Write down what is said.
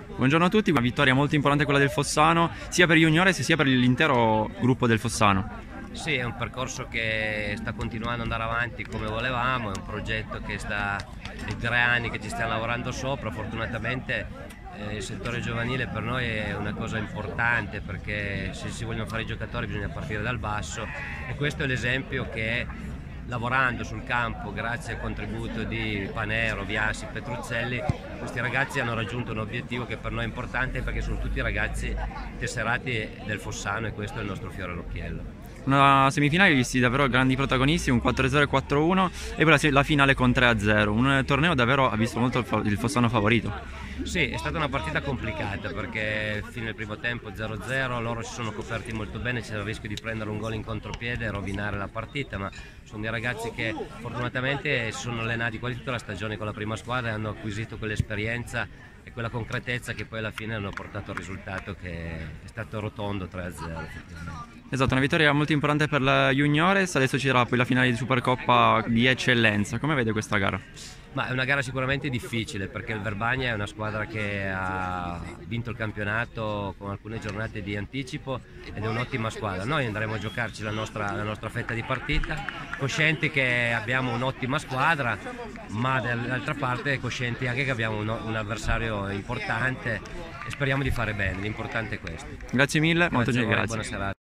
Buongiorno a tutti, una vittoria molto importante quella del Fossano, sia per gli juniores sia per l'intero gruppo del Fossano. Sì, è un percorso che sta continuando ad andare avanti come volevamo, è un progetto che è 3 anni che ci stiamo lavorando sopra. Fortunatamente il settore giovanile per noi è una cosa importante, perché se si vogliono fare i giocatori bisogna partire dal basso, e questo è l'esempio che, lavorando sul campo grazie al contributo di Panero, Viassi, Petruzzelli, questi ragazzi hanno raggiunto un obiettivo che per noi è importante, perché sono tutti ragazzi tesserati del Fossano, e questo è il nostro fiore all'occhiello. Una semifinale visti davvero grandi protagonisti, un 4-0 e 4-1 e poi la finale con 3-0, un torneo davvero ha visto molto il Fossano favorito. Sì, è stata una partita complicata, perché fino al primo tempo 0-0, loro si sono coperti molto bene, c'era il rischio di prendere un gol in contropiede e rovinare la partita, ma sono dei ragazzi che fortunatamente sono allenati quasi tutta la stagione con la prima squadra e hanno acquisito quell'esperienza e quella concretezza che poi alla fine hanno portato al risultato, che è stato rotondo 3-0 effettivamente. Esatto, una vittoria molto importante per la Juniores, adesso ci sarà poi la finale di Supercoppa di eccellenza. Come vede questa gara? Ma è una gara sicuramente difficile, perché il Verbania è una squadra che ha vinto il campionato con alcune giornate di anticipo ed è un'ottima squadra. Noi andremo a giocarci la nostra fetta di partita, coscienti che abbiamo un'ottima squadra, ma dall'altra parte coscienti anche che abbiamo un avversario importante, e speriamo di fare bene, l'importante è questo. Grazie mille, molto Grazie a voi, grazie. buona serata.